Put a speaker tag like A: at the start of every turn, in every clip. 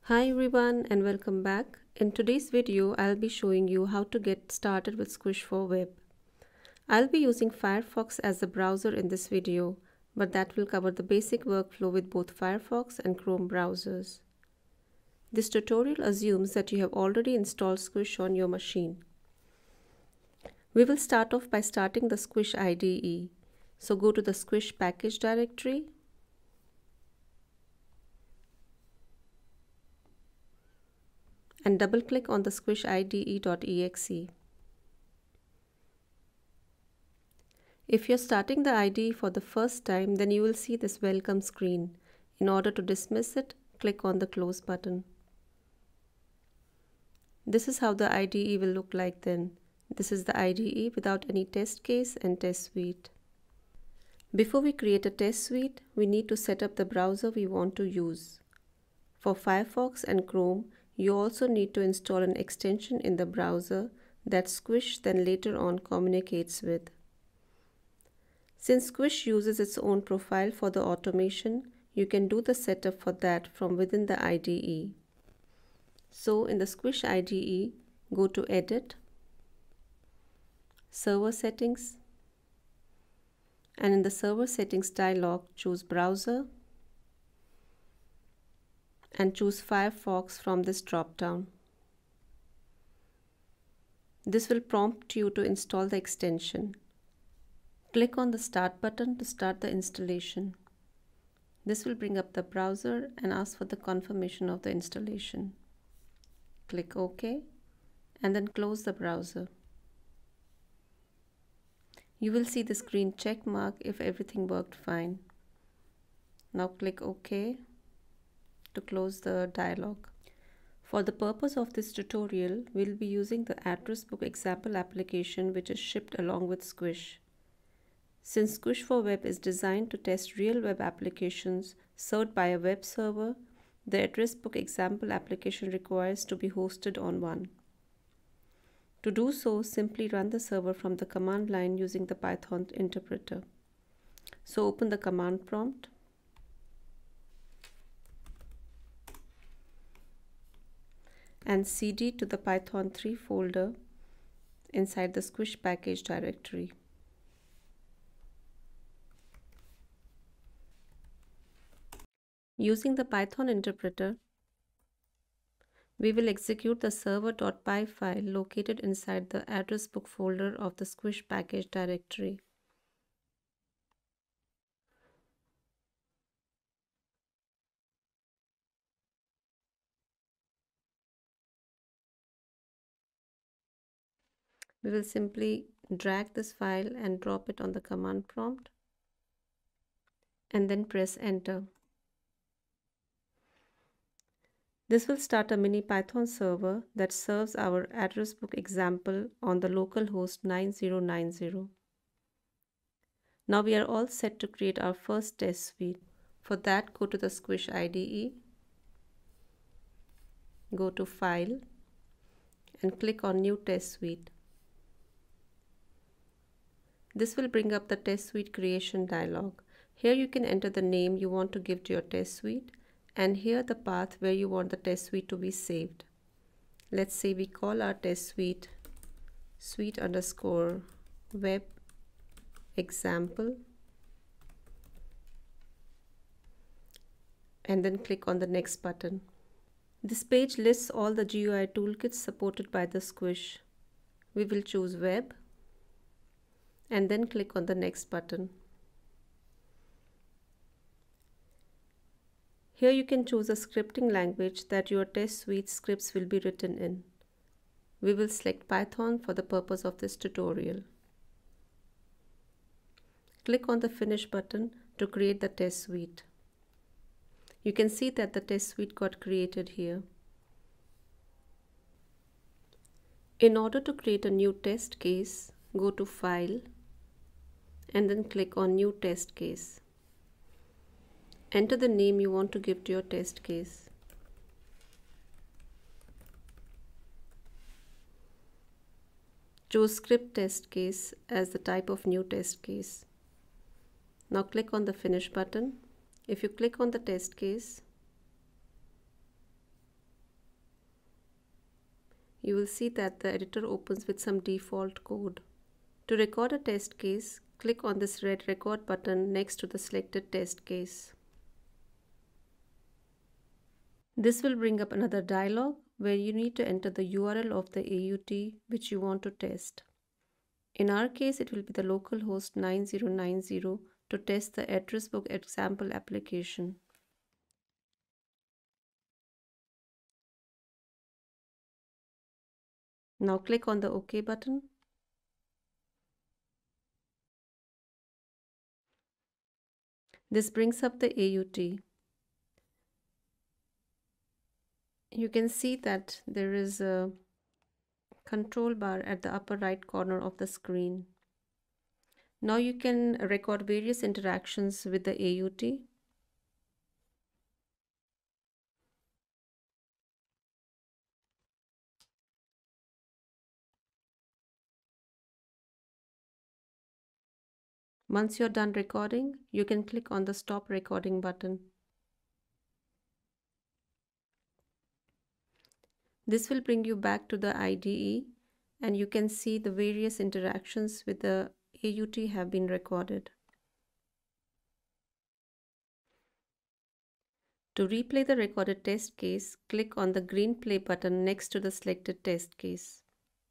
A: Hi everyone and welcome back. In today's video, I'll be showing you how to get started with Squish for Web. I'll be using Firefox as the browser in this video, but that will cover the basic workflow with both Firefox and Chrome browsers. This tutorial assumes that you have already installed Squish on your machine. We will start off by starting the Squish IDE. So go to the Squish package directory and double-click on the squishide.exe. If you're starting the IDE for the first time, then you will see this welcome screen. In order to dismiss it, click on the close button. This is how the IDE will look like then. This is the IDE without any test case and test suite. Before we create a test suite, we need to set up the browser we want to use. For Firefox and Chrome, you also need to install an extension in the browser that Squish then later on communicates with. Since Squish uses its own profile for the automation, you can do the setup for that from within the IDE. So in the Squish IDE, go to Edit, Server Settings, and in the Server Settings dialog, choose Browser and choose Firefox from this drop-down. This will prompt you to install the extension. Click on the Start button to start the installation. This will bring up the browser and ask for the confirmation of the installation. Click OK and then close the browser. You will see this green check mark if everything worked fine. Now click OK to close the dialog. For the purpose of this tutorial, we'll be using the address book example application which is shipped along with Squish. Since Squish for Web is designed to test real web applications served by a web server, the address book example application requires to be hosted on one. To do so, simply run the server from the command line using the Python interpreter. So open the command prompt and cd to the Python 3 folder inside the Squish package directory. Using the Python interpreter, we will execute the server.py file located inside the address book folder of the Squish package directory. We will simply drag this file and drop it on the command prompt and then press enter. This will start a mini Python server that serves our address book example on the local host 9090. Now we are all set to create our first test suite. For that, go to the Squish IDE, go to File, and click on New Test Suite. This will bring up the test suite creation dialog. Here you can enter the name you want to give to your test suite and here the path where you want the test suite to be saved. Let's say we call our test suite suite_web example and then click on the next button. This page lists all the GUI toolkits supported by the Squish. We will choose Web and then click on the next button. Here you can choose a scripting language that your test suite scripts will be written in. We will select Python for the purpose of this tutorial. Click on the Finish button to create the test suite. You can see that the test suite got created here. In order to create a new test case, go to File and then click on New Test Case. Enter the name you want to give to your test case. Choose Script Test Case as the type of new test case. Now click on the Finish button. If you click on the test case, you will see that the editor opens with some default code. To record a test case, click on this red record button next to the selected test case. This will bring up another dialog where you need to enter the URL of the AUT which you want to test. In our case, it will be the localhost 9090 to test the address book example application. Now click on the OK button. This brings up the AUT. You can see that there is a control bar at the upper right corner of the screen. Now you can record various interactions with the AUT. Once you're done recording, you can click on the Stop Recording button. This will bring you back to the IDE and you can see the various interactions with the AUT have been recorded. To replay the recorded test case, click on the green play button next to the selected test case.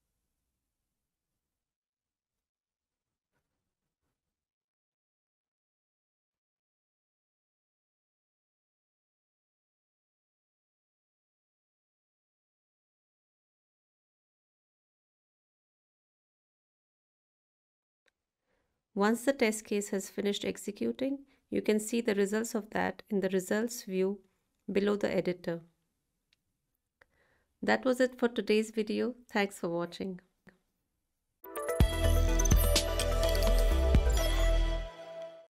A: Once the test case has finished executing, you can see the results of that in the results view below the editor. That was it for today's video. Thanks for watching.